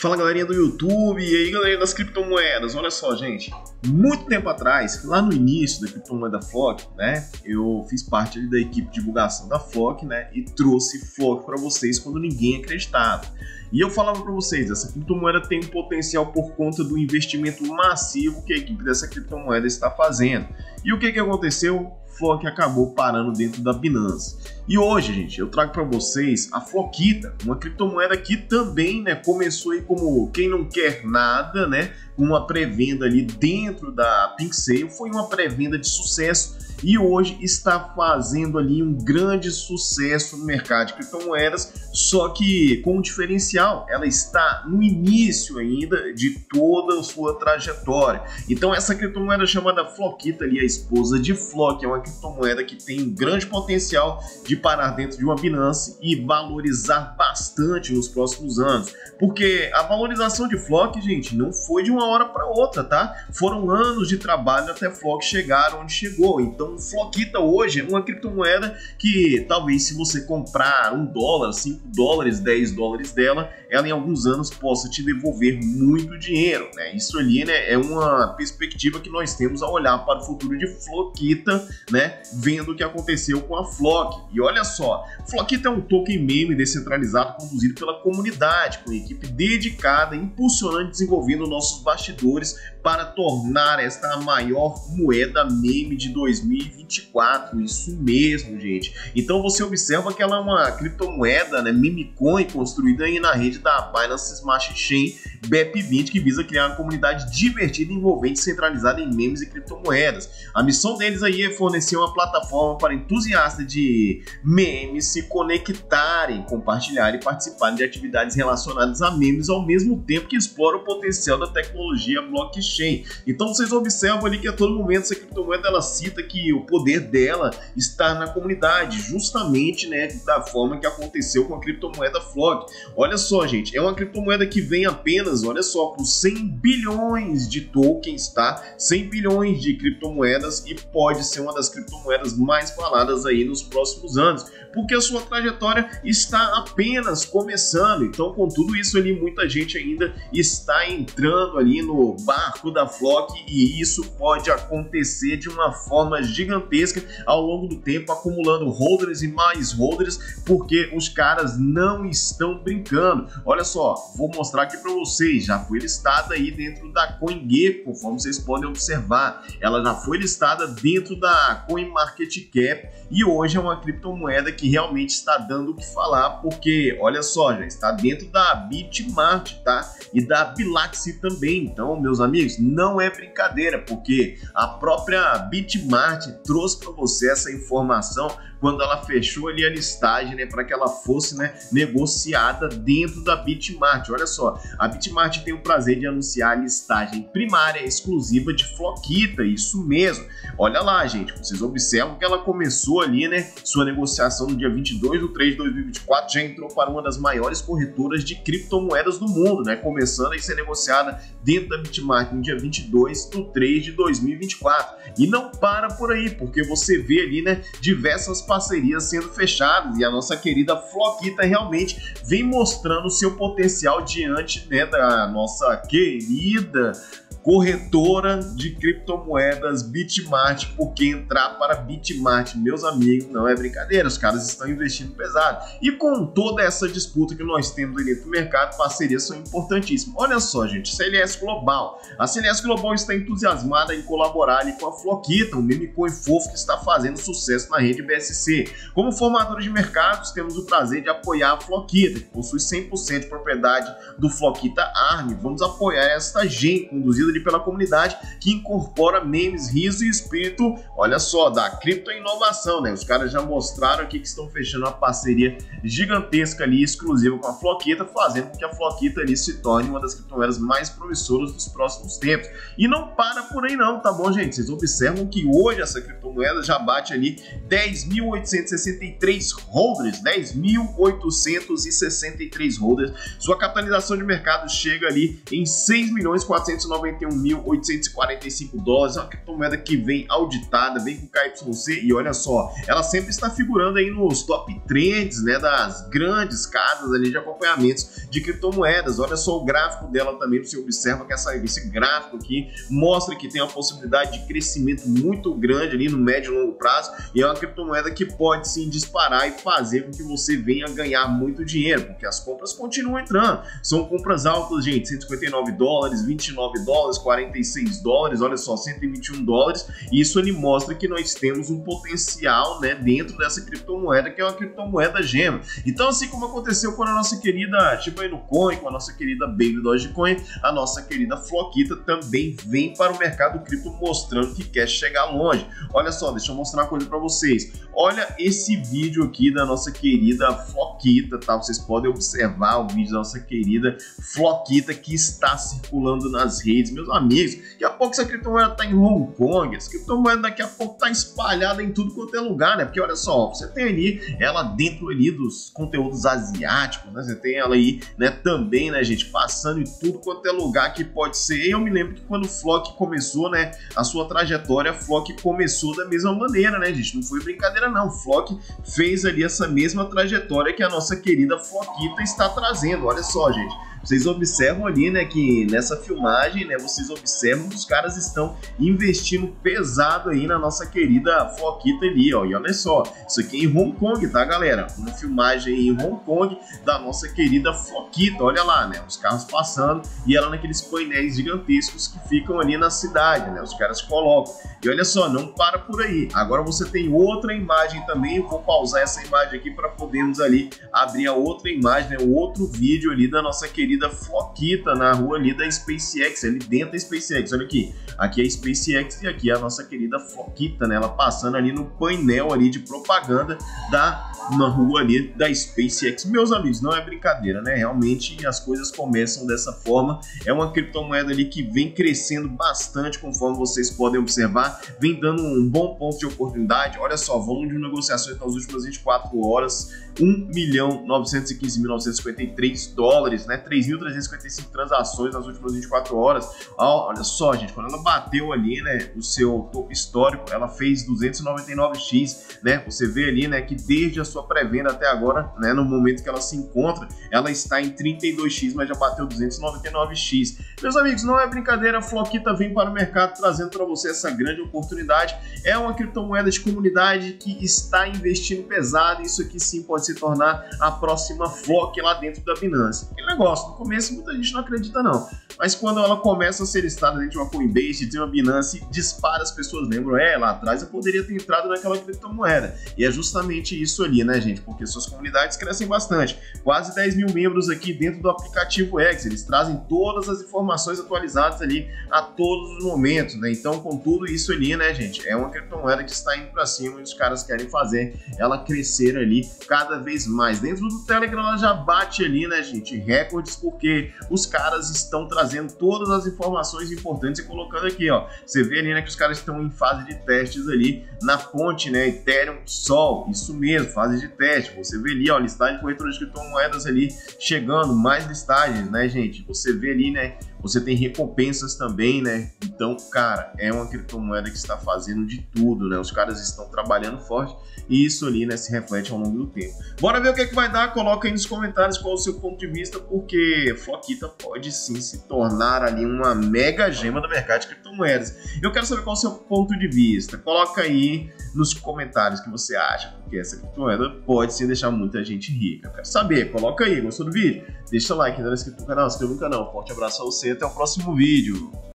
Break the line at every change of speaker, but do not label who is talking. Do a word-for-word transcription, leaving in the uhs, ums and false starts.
Fala galerinha do YouTube, e aí galerinha das criptomoedas, olha só gente, muito tempo atrás, lá no início da criptomoeda Flock, né, eu fiz parte ali da equipe de divulgação da Flock, né, e trouxe Flock para vocês quando ninguém acreditava. E eu falava para vocês, essa criptomoeda tem um potencial por conta do investimento massivo que a equipe dessa criptomoeda está fazendo. E o que que aconteceu? Flock acabou parando dentro da Binance. E hoje, gente, eu trago para vocês a Flockita, uma criptomoeda que também, né, começou aí como quem não quer nada, né, uma pré-venda ali dentro da Pink Sale, foi uma pré-venda de sucesso e hoje está fazendo ali um grande sucesso no mercado de criptomoedas, só que com um diferencial, ela está no início ainda de toda a sua trajetória. Então essa criptomoeda chamada Flockita ali, a esposa de Flock, é uma criptomoeda que tem um grande potencial de parar dentro de uma Binance e valorizar bastante nos próximos anos, porque a valorização de Flock, gente, não foi de uma hora para outra, tá? Foram anos de trabalho até Flock chegar onde chegou. Então Flockita hoje é uma criptomoeda que talvez se você comprar um dólar, cinco dólares, dez dólares dela, ela em alguns anos possa te devolver muito dinheiro, né? Isso ali, né, é uma perspectiva que nós temos ao olhar para o futuro de Flockita, né, vendo o que aconteceu com a Flock. E olha só, Flockita é um token meme descentralizado conduzido pela comunidade, com equipe dedicada, impulsionando e desenvolvendo nossos bastidores para tornar esta a maior moeda meme de dois mil e vinte e quatro, isso mesmo, gente. Então você observa que ela é uma criptomoeda, né, meme coin, construída aí na rede da Binance Smart Chain B E P vinte, que visa criar uma comunidade divertida, envolvente, centralizada em memes e criptomoedas. A missão deles aí é fornecer uma plataforma para entusiastas de memes se conectarem, compartilharem e participarem de atividades relacionadas a memes ao mesmo tempo que explora o potencial da tecnologia blockchain. Então vocês observam ali que a todo momento essa criptomoeda ela cita que o poder dela está na comunidade, justamente, né, da forma que aconteceu com a criptomoeda Flock. Olha só, gente, é uma criptomoeda que vem apenas, olha só, por cem bilhões de tokens, tá? cem bilhões de criptomoedas, e pode ser uma das criptomoedas mais faladas aí nos próximos anos, porque a sua trajetória está apenas começando. Então, com tudo isso ali, muita gente ainda está entrando ali no barco da Flock, e isso pode acontecer de uma forma gigantesca ao longo do tempo, acumulando holders e mais holders, porque os caras não estão brincando. Olha só, vou mostrar aqui para vocês, já foi listada aí dentro da CoinGecko, conforme vocês podem observar, ela já foi listada dentro da CoinMarketCap, e hoje é uma criptomoeda que realmente está dando o que falar, porque olha só, já está dentro da Bitmart, tá? E da Bilaxy também. Então, meus amigos, não é brincadeira, porque a própria Bitmart trouxe para você essa informação quando ela fechou ali a listagem, né, para que ela fosse, né, negociada dentro da Bitmart. Olha só, a Bitmart tem o prazer de anunciar a listagem primária exclusiva de Flockita, isso mesmo. Olha lá, gente, vocês observam que ela começou ali, né, sua negociação no dia vinte e dois de três de dois mil e vinte e quatro, já entrou para uma das maiores corretoras de criptomoedas do mundo, né, começando a ser negociada dentro da Bitmart no dia vinte e dois de três de dois mil e vinte e quatro. E não para por aí, porque você vê ali, né, diversas parcerias sendo fechadas, e a nossa querida Flockita realmente vem mostrando seu potencial diante, né, da nossa querida corretora de criptomoedas Bitmart, porque entrar para Bitmart, meus amigos, não é brincadeira, os caras estão investindo pesado. E com toda essa disputa que nós temos aí dentro do mercado, parcerias são importantíssimas. Olha só, gente, C L S Global. A C L S Global está entusiasmada em colaborar ali com a Flockita, um meme coin fofo que está fazendo sucesso na rede B S C. Como formadores de mercados, temos o prazer de apoiar a Flockita, que possui cem por cento de propriedade do Flockita Arm. Vamos apoiar esta gen conduzida pela comunidade, que incorpora memes, riso e espírito, olha só, da criptoinovação, né? Os caras já mostraram aqui que estão fechando uma parceria gigantesca ali, exclusiva com a Flockita, fazendo com que a Flockita ali se torne uma das criptomoedas mais promissoras dos próximos tempos. E não para por aí não, tá bom, gente? Vocês observam que hoje essa criptomoeda já bate ali dez mil oitocentos e sessenta e três holders, dez mil oitocentos e sessenta e três holders. Sua capitalização de mercado chega ali em seis milhões quatrocentos e noventa oitenta e um mil oitocentos e quarenta e cinco dólares, é uma criptomoeda que vem auditada, vem com K Y C e olha só, ela sempre está figurando aí nos top trends, né, das grandes casas ali de acompanhamentos de criptomoedas. Olha só o gráfico dela também, você observa que essa, esse gráfico aqui mostra que tem uma possibilidade de crescimento muito grande ali no médio e longo prazo, e é uma criptomoeda que pode sim disparar e fazer com que você venha ganhar muito dinheiro, porque as compras continuam entrando, são compras altas, gente, cento e cinquenta e nove dólares, vinte e nove dólares, quarenta e seis dólares, olha só, cento e vinte e um dólares, e isso ali mostra que nós temos um potencial, né, dentro dessa criptomoeda, que é uma criptomoeda gema. Então, assim como aconteceu com a nossa querida Shiba Inu Coin, com a nossa querida Baby Dogecoin, a nossa querida Flockita também vem para o mercado cripto mostrando que quer chegar longe. Olha só, deixa eu mostrar uma coisa para vocês. Olha esse vídeo aqui da nossa querida Flockita, tá? Vocês podem observar o vídeo da nossa querida Flockita que está circulando nas redes, meus amigos. Daqui a pouco essa criptomoeda tá em Hong Kong, essa criptomoeda daqui a pouco tá espalhada em tudo quanto é lugar, né? Porque olha só, você tem ali ela dentro ali dos conteúdos asiáticos, né? Você tem ela aí, né, também, né, gente, passando em tudo quanto é lugar que pode ser. E eu me lembro que quando o Flock começou, né, a sua trajetória, a Flock começou da mesma maneira, né, gente? Não foi brincadeira não, o Flock fez ali essa mesma trajetória que a nossa querida Flockita está trazendo. Olha só, gente, vocês observam ali, né, que nessa filmagem, né, vocês observam que os caras estão investindo pesado aí na nossa querida Flockita ali, ó, e olha só, isso aqui é em Hong Kong, tá, galera? Uma filmagem aí em Hong Kong da nossa querida Flockita, olha lá, né, os carros passando e ela naqueles painéis gigantescos que ficam ali na cidade, né, os caras colocam. E olha só, não para por aí, agora você tem outra imagem também, vou pausar essa imagem aqui para podermos ali abrir a outra imagem, né, o outro vídeo ali da nossa querida da Flockita na rua ali da SpaceX, ali dentro da SpaceX, olha aqui, aqui é a SpaceX e aqui é a nossa querida Flockita, né, ela passando ali no painel ali de propaganda da na rua ali da SpaceX. Meus amigos, não é brincadeira, né, realmente as coisas começam dessa forma, é uma criptomoeda ali que vem crescendo bastante, conforme vocês podem observar, vem dando um bom ponto de oportunidade. Olha só, volume de negociações nas últimas vinte e quatro horas, um milhão novecentos e quinze mil novecentos e cinquenta e três dólares, né, três mil trezentos e cinquenta e cinco transações nas últimas vinte e quatro horas. Ó, olha só, gente, quando ela bateu ali, né, o seu topo histórico, ela fez duzentos e noventa e nove x, né, você vê ali, né, que desde a sua pré-venda até agora, né, no momento que ela se encontra, ela está em trinta e dois x, mas já bateu duzentos e noventa e nove x. Meus amigos, não é brincadeira, a Flockita vem para o mercado trazendo para você essa grande oportunidade. É uma criptomoeda de comunidade que está investindo pesado, e isso aqui sim pode se tornar a próxima Flock lá dentro da Binance. Aquele negócio, no começo muita gente não acredita não, mas quando ela começa a ser listada dentro de uma Coinbase, de uma Binance, dispara, as pessoas lembram, é, lá atrás eu poderia ter entrado naquela criptomoeda. E é justamente isso ali, né, gente, porque suas comunidades crescem bastante. Quase dez mil membros aqui dentro do aplicativo X, eles trazem todas as informações atualizadas ali a todos os momentos, né? Então, com tudo isso ali, né, gente, é uma criptomoeda que está indo para cima e os caras querem fazer ela crescer ali cada vez mais. Dentro do Telegram ela já bate ali, né, gente, recordes, porque os caras estão trazendo todas as informações importantes e colocando aqui, ó, você vê ali, né, que os caras estão em fase de testes ali na ponte, né, Ethereum Sol, isso mesmo, fase de teste. Você vê ali, ó, listagem de corretora de criptomoedas ali chegando, mais listagens, né, gente, você vê ali, né, você tem recompensas também, né? Então, cara, é uma criptomoeda que está fazendo de tudo, né? Os caras estão trabalhando forte e isso ali, né, se reflete ao longo do tempo. Bora ver o que é que vai dar? Coloca aí nos comentários qual é o seu ponto de vista, porque Flockita pode sim se tornar ali uma mega gema do mercado de criptomoedas. Eu quero saber qual é o seu ponto de vista. Coloca aí nos comentários o que você acha, porque essa criptomoeda pode sim deixar muita gente rica. Eu quero saber, coloca aí, gostou do vídeo? Deixa o like, ainda não é inscrito no canal, se inscreva no canal. Forte abraço a você, até o próximo vídeo.